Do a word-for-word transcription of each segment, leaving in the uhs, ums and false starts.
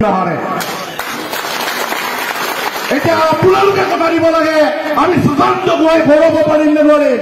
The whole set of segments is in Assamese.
হাৰে এতিয়া আপোনালোকে কথা দিব লাগে আমি সুশান্ত গোহাঁই হৰাব পাৰিম নে নোৱাৰিম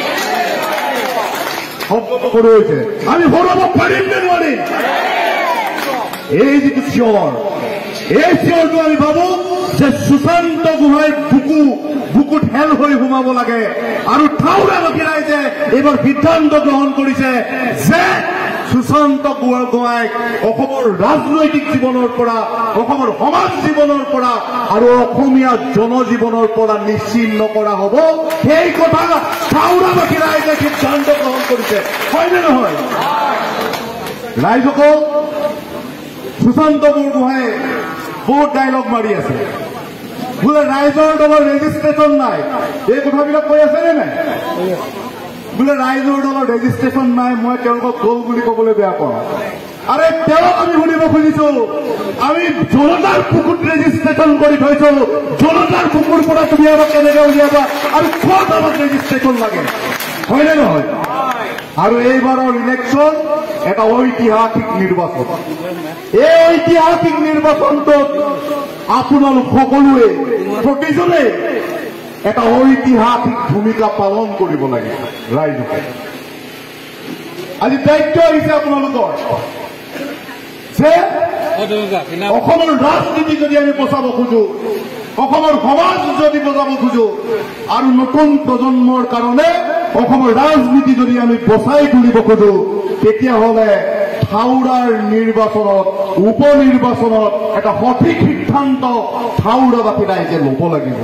সৰু হৈছে আমি হৰাব পাৰিম নে নোৱাৰিম এই যিটো চিঞৰ এই চিঞৰটো আমি ভাবো যে সুশান্ত গোহাঁইৰ বুকু বুকুত হেল হৈ সোমাব লাগে আৰু থাউৰাবাসী ৰাইজে এইবাৰ সিদ্ধান্ত গ্ৰহণ কৰিছে যে সুশান্ত গোহাঁইক অসমৰ ৰাজনৈতিক জীৱনৰ পৰা অসমৰ সমাজ জীৱনৰ পৰা আৰু অসমীয়া জনজীৱনৰ পৰা নিশ্চিন্ন কৰা হ'ব সেই কথা থাউৰাবাসী ৰাইজে সিদ্ধান্ত গ্ৰহণ কৰিছে হয়নে নহয় ৰাইজসকল সুশান্ত বৰগোহাঁয়ে বহুত ডাইলগ মাৰি আছে বোলে ৰাইজৰ দলৰ ৰেজিষ্ট্ৰেশ্যন নাই এই কথাবিলাক কৈ আছে নে নাই বোলে ৰাইজৰ দলৰ ৰেজিষ্ট্ৰেশ্যন নাই মই তেওঁলোকক গ'ল বুলি ক'বলৈ বেয়া পাওঁ আৰে তেওঁক আমি শুনিব খুজিছো আমি জনতাৰ বুকুত ৰেজিষ্ট্ৰেশ্যন কৰি থৈছো জনতাৰ বুকুৰ পৰা তুমি আমাক কেনেকৈ উলিয়াবা আৰু ক'ত আমাক ৰেজিষ্ট্ৰেশ্যন লাগে হয়নে নহয় আৰু এইবাৰৰ ইলেকশ্যন এটা ঐতিহাসিক নিৰ্বাচন এই ঐতিহাসিক নিৰ্বাচনটোত আপোনালোক সকলোৱে প্ৰতিজনে এটা ঐতিহাসিক ভূমিকা পালন কৰিব লাগে ৰাইজকে আজি দায়িত্ব আহিছে আপোনালোকৰ যে অসমৰ ৰাজনীতি যদি আমি বচাব খোজো অসমৰ সমাজ যদি বচাব খোজো আৰু নতুন প্ৰজন্মৰ কাৰণে অসমৰ ৰাজনীতি যদি আমি বচাই তুলিব খোজো তেতিয়াহ'লে থাউৰাৰ নিৰ্বাচনত উপ নিৰ্বাচনত এটা সঠিক সিদ্ধান্ত থাউৰাবাসী ৰাইজে ল'ব লাগিব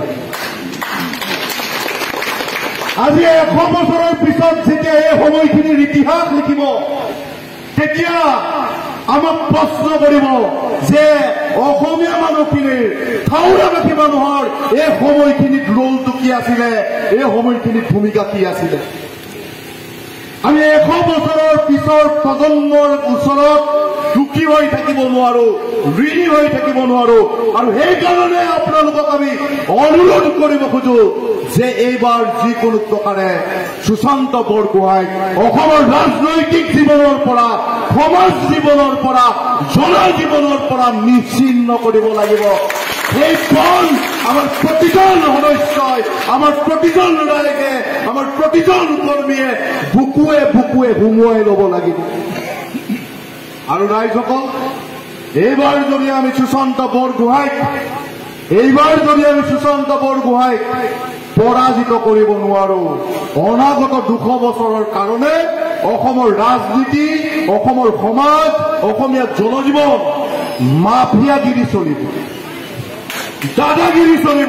আজি এশ বছৰৰ পিছত যেতিয়া এই সময়খিনিৰ ইতিহাস লিখিব তেতিয়া আমাক প্ৰশ্ন কৰিব যে অসমীয়া মানুহখিনিৰ থাউৰাবাসী মানুহৰ এই সময়খিনিত ৰোলটো কি আছিলে এই সময়খিনিত ভূমিকা কি আছিলে আমি এশ বছৰৰ পিছৰ প্ৰজন্মৰ ওচৰত দুখী হৈ থাকিব নোৱাৰো ঋণী হৈ থাকিব নোৱাৰো আৰু সেইকাৰণে আপোনালোকক আমি অনুৰোধ কৰিব খোজো যে এইবাৰ যিকোনো প্ৰকাৰে সুশান্ত বৰগোহাঁইক অসমৰ ৰাজনৈতিক জীৱনৰ পৰা সমাজ জীৱনৰ পৰা জনজীৱনৰ পৰা নিশ্চিন্ন কৰিব লাগিব সেই পণ আমাৰ প্ৰতিজন সদস্যই আমাৰ প্ৰতিজন ৰাইজে আমাৰ প্ৰতিজন কৰ্মীয়ে বুকুৱে বুকুৱে সুমুৱাই ল'ব লাগিব আৰু ৰাইজসকল এইবাৰ যদি আমি সুশান্ত বৰগোহাঁইক এইবাৰ যদি আমি সুশান্ত বৰগোহাঁইক পৰাজিত কৰিব নোৱাৰো অনাগত দুশ বছৰৰ কাৰণে অসমৰ ৰাজনীতি অসমৰ সমাজ অসমীয়া জনজীৱন মাফিয়াগিৰি চলিব দাদাগিৰি চলিব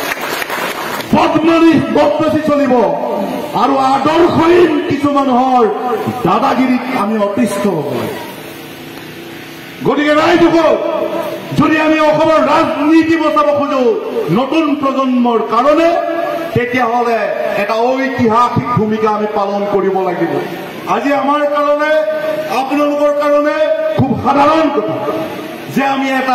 বদমানি বদমাচি চলিব আৰু আদৰ্শহীন কিছু মানুহৰ দাদাগিৰিক আমি অতিষ্ঠ হ'ব লাগে গতিকে ৰাইজসকল যদি আমি অসমৰ ৰাজনীতি বচাব খোজো নতুন প্ৰজন্মৰ কাৰণে তেতিয়াহ'লে এটা ঐতিহাসিক ভূমিকা আমি পালন কৰিব লাগিব আজি আমাৰ কাৰণে আপোনালোকৰ কাৰণে খুব সাধাৰণ কথা যে আমি এটা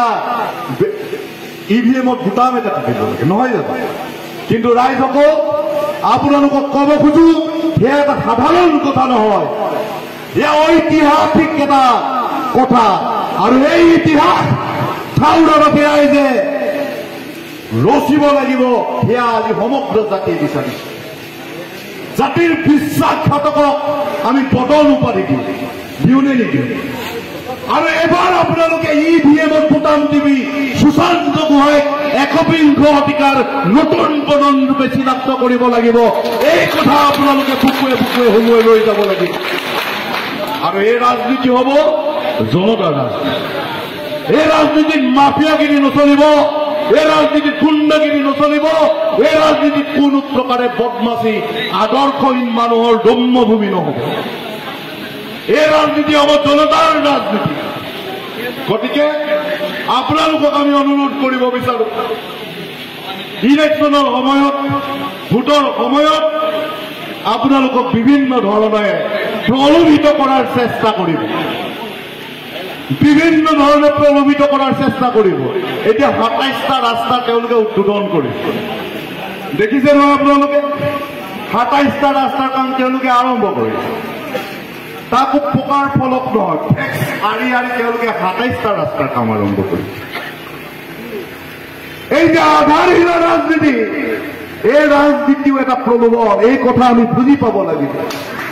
ইভিএমত বুটাম এটা থাকিব লাগে নহয় জানো কিন্তু ৰাইজসকল আপোনালোকক ক'ব খোজো সেয়া এটা সাধাৰণ কথা নহয় এয়া ঐতিহাসিক এটা কথা আৰু এই ইতিহাস থাউৰাবাসী ৰাইজে ৰচিব লাগিব সেয়া আজি সমগ্ৰ জাতিয়ে বিচাৰিছে জাতিৰ বিশ্বাসঘাতকক আমি বদল উপাধি দিওঁ দিওঁনে নিদিওঁ আৰু এবাৰ আপোনালোকে ই ভি এমত বুটাম টিভি সুশান্ত গোহাঁইক একবিংশ শতিকাৰ নতুন প্ৰজন্মৰূপে চিনাক্ত কৰিব লাগিব এই কথা আপোনালোকে বুকুৱে বুকুৱে সুমুৱাই লৈ যাব লাগিব আৰু এই ৰাজনীতি হ'ব জনতাৰ ৰাজনীতি এই ৰাজনীতিত মাফিয়াগিৰি নচলিব এই ৰাজনীতিত গুণ্ডাগিৰি নচলিব এই ৰাজনীতিত কোনো প্ৰকাৰে বদমাচি আদৰ্শহীন মানুহৰ দম্যভূমি নহ'ব এই ৰাজনীতি হ'ব জনতাৰ ৰাজনীতি গতিকে আপোনালোকক আমি অনুৰোধ কৰিব বিচাৰো ইলেকশ্যনৰ সময়ত ভোটৰ সময়ত আপোনালোকক বিভিন্ন ধৰণে প্ৰলোভিত কৰাৰ চেষ্টা কৰিব বিভিন্ন ধৰণে প্ৰলোভিত কৰাৰ চেষ্টা কৰিব এতিয়া সাতাইশটা ৰাস্তা তেওঁলোকে উদ্বোধন কৰিব দেখিছে নহয় আপোনালোকে সাতাইশটা ৰাস্তাৰ কাম তেওঁলোকে আৰম্ভ কৰিছে তাকো পকাৰ ফলক নহয়, টেক্স আৰি আৰি তেওঁলোকে সাতাইশটা ৰাস্তাৰ কাম আৰম্ভ কৰিছে। এই যে আধাৰহীন ৰাজনীতি, এই ৰাজনীতিও এটা প্ৰলোভন, এই কথা আমি বুজি পাব লাগিব।